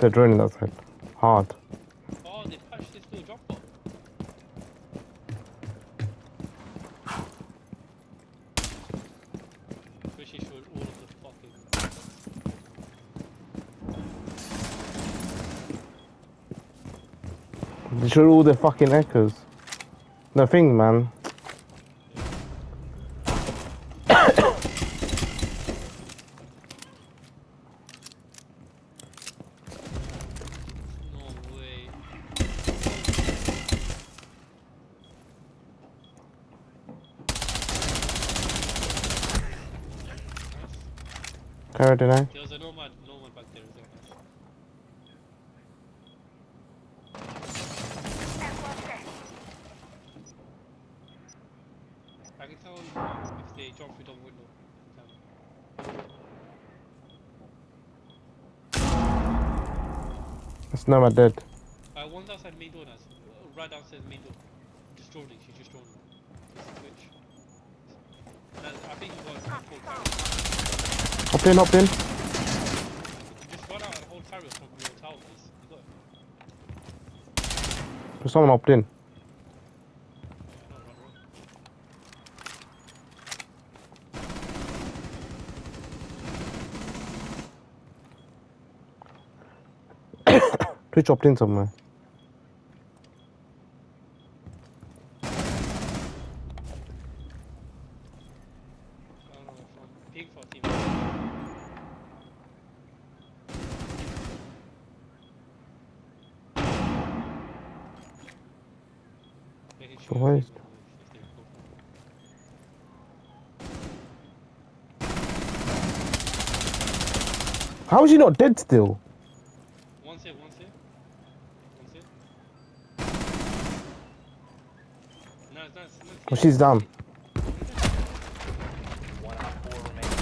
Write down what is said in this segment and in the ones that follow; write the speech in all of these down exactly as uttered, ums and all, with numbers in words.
They're droning that side. Hard. Oh, they patched this little drop off. Wish he showed all of the fucking. They showed all the fucking echoes. The thing, man. No way. Carried deny. There was a nomad, nomad back there as well. I can tell if they jump through the window. It's not my dead. Uh, one's outside main door now. Uh, right downstairs main door. Just droning, she's just droning. This is Twitch. And I think he was full carry. Hop in, hop in. You just run out and hold carrier from your tower, please. You got it. There's someone hopped in. Yeah, no, run, run. Twitch hopped in somewhere. I don't know, from ping for team. They can shoot So where you is- if they go for it. How is he not dead still? One save, one save. One save. Nice, nice, nice. Oh, she's down. One on four remaining.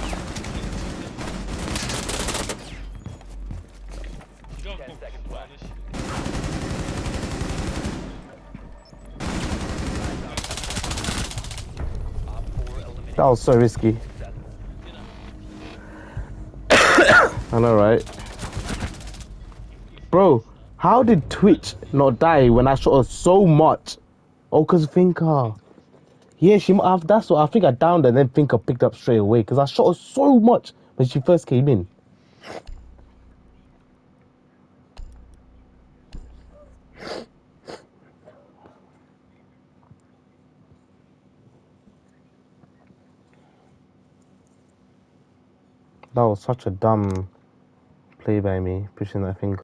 She dropped Ten bomb. seconds Wow, left. this shit. Op four eliminated. That was so risky. You know. I know, right? Bro, how did Twitch not die when I shot her so much? Oh, cause Finka. Yeah, she might have. That's what I think I downed her and then Finka picked up straight away. Cause I shot her so much when she first came in. That was such a dumb play by me, pushing that thing.